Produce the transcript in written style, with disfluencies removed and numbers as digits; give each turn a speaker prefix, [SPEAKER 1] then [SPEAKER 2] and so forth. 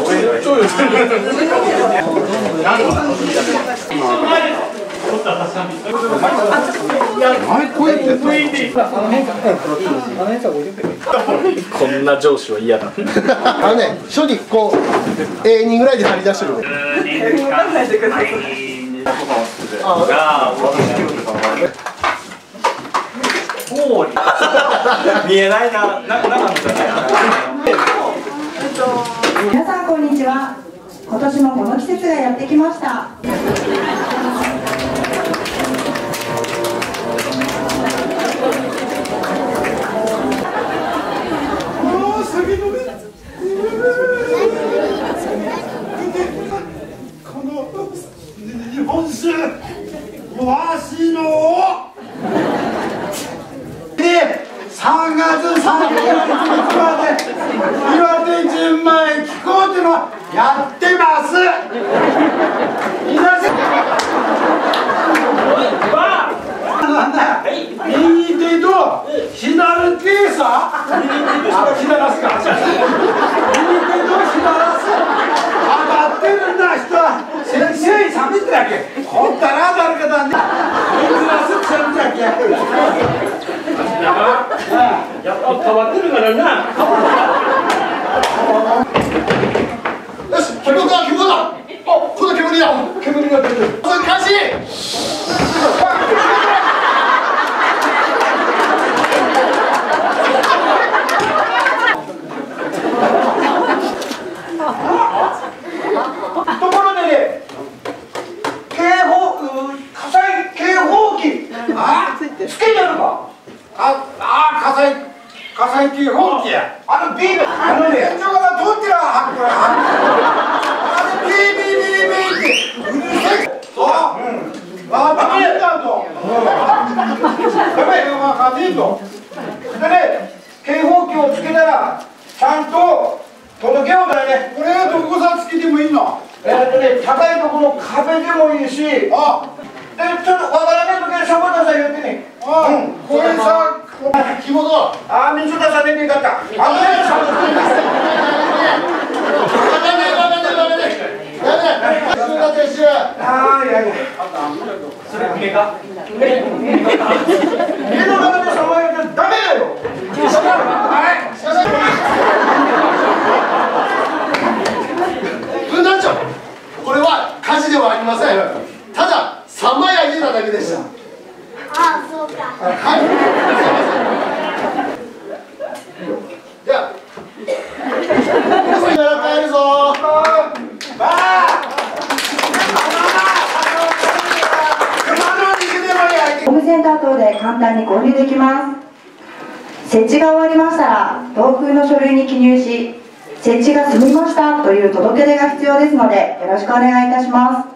[SPEAKER 1] こんな上司は嫌だ。
[SPEAKER 2] 正直こう A2 ぐらいで張り出してる。
[SPEAKER 1] 見えないな。
[SPEAKER 3] 皆さんこんにちは。今年もこの季節がやってきました。
[SPEAKER 4] この日本酒わしので3月30日まで岩手純米気候っていうのはやってます。皆さんなんだ右手と左手さ左すか右手と左す当たってるんだ人は先生さびってだけほったら当たるかだね珍しくさんじゃけやっぱ変わってるからな。
[SPEAKER 2] よし、煙だ。この煙だ。煙が出てる。開始。
[SPEAKER 4] ところでね、火災警報器つけてるか。火災警報器や。ビール天井から通ってるビーってうるせえ。そう。ダメだと。ダメよ、まあ、いいと。でね、警報器をつけたらちゃんと届けようだよね。これはどこさつけてもいいの？高いところの壁でもいいし、でちょっとわからないときはシャボン玉言ってね。これさ、
[SPEAKER 2] 紐だ。
[SPEAKER 4] 水出さねえかった。それ目が目の中で騒いでダメだよ。
[SPEAKER 2] 分団長、これは火事ではありません。ただ3枚あげただけでした。
[SPEAKER 5] ああ、そうか。
[SPEAKER 2] はい。じゃあ、皆さんから帰るぞ。
[SPEAKER 3] ホームセンター等で簡単に購入できます。設置が終わりましたら同封の書類に記入し、設置が済みましたという届け出が必要ですのでよろしくお願いいたします。